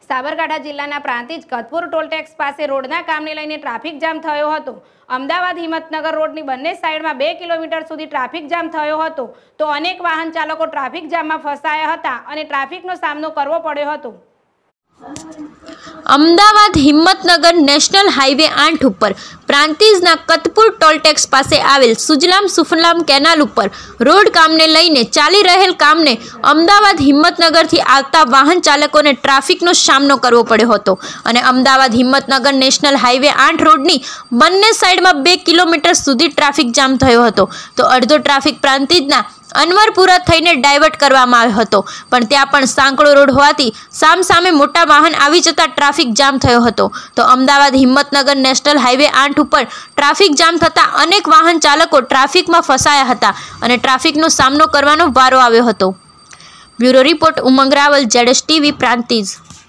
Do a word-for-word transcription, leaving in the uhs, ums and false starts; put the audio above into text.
સાબરકાંઠા જિલ્લાના પ્રાંતિજ કતપુર ટોલટેક્સ પાસે રોડના કામને લઈને ટ્રાફિક જામ થયો હતો। અમદાવાદ હિંમતનગર રોડની બંને સાઈડમાં બે કિલોમીટર સુધી ટ્રાફિક જામ થયો હતો, તો અનેક વાહન ચાલકો ટ્રાફિક જામમાં ફસાયા હતા અને ટ્રાફિકનો સામનો કરવો પડ્યો હતો। અમદાવાદ હિંમતનગર નેશનલ હાઈવે આઠ ઉપર પ્રાંતિજના કતપુર ટોલટેક્સ પાસે આવેલ સુજલામ સુફલામ કેનાલ ઉપર રોડ કામને લઈને ચાલી રહેલ કામને અમદાવાદ હિંમતનગરથી આવતા વાહન ચાલકોને ટ્રાફિકનો સામનો કરવો પડ્યો હતો અને અમદાવાદ હિંમતનગર નેશનલ હાઈવે આઠ રોડની બંને સાઈડમાં બે કિલોમીટર સુધી ટ્રાફિક જામ થયો હતો, તો અડધો ટ્રાફિક પ્રાંતિજના અનવરપુરા થઈને ડાયવર્ટ કરવામાં આવ્યો હતો, પણ ત્યાં પણ સાંકડો રોડ હોવાથી સામસામે મોટા વાહન આવી જતા ટ્રાફિક જામ થયો હતો। તો અમદાવાદ હિંમતનગર નેશનલ હાઈવે આઠ ઉપર ટ્રાફિક જામ થતાં અનેક વાહન ચાલકો ટ્રાફિકમાં ફસાયા હતા અને ટ્રાફિકનો સામનો કરવાનો વારો આવ્યો હતો। બ્યુરો રિપોર્ટ ઉમંગ રાવલ, જેડેશ ટીવી, પ્રાંતિજ।